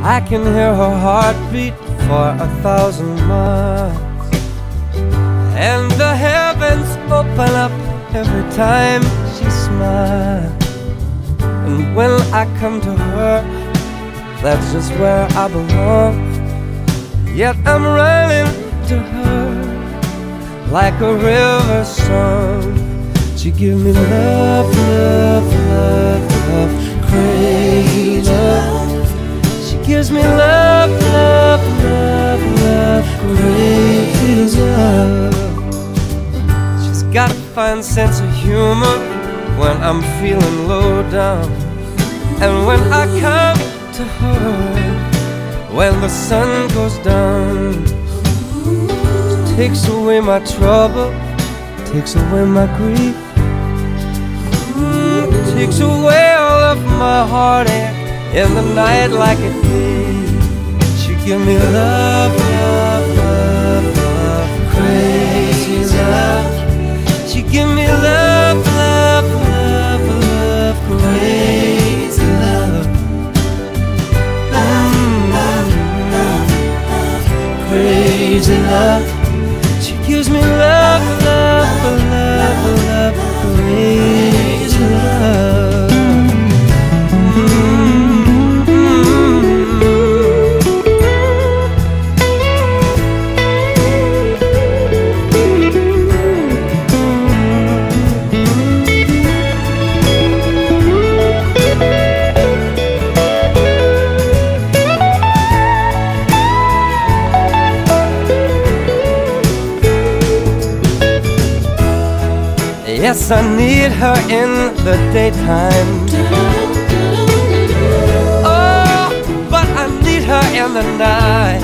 I can hear her heartbeat for 1,000 miles, and the heavens open up every time she smiles. And when I come to her, that's just where I belong. Yet I'm running to her like a river song. She gives me love, love, love, love, crazy love. She gives me love, love, love, love, crazy love. She's got a fine sense of humor when I'm feeling low down, and when I come to her when the sun goes down. She takes away my trouble, takes away my grief, takes away all of my heartache in the night like a thief. She give me love, love, love, love, crazy love. She give me love, love, love, love, crazy love. Crazy love. She gives me love, love, love, love, crazy love. Yes, I need her in the daytime. Oh, but I need her in the night.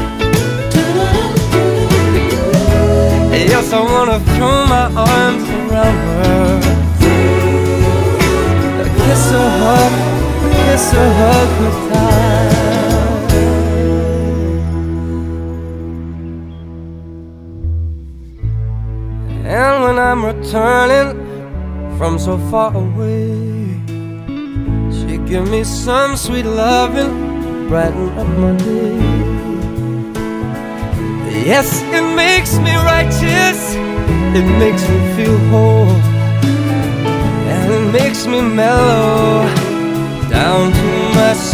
Yes, I wanna throw my arms around her, kiss her, hug her tight. And when I'm returning from so far away, she give me some sweet loving, brighten up my day. Yes, it makes me righteous, it makes me feel whole, and it makes me mellow down to my soul.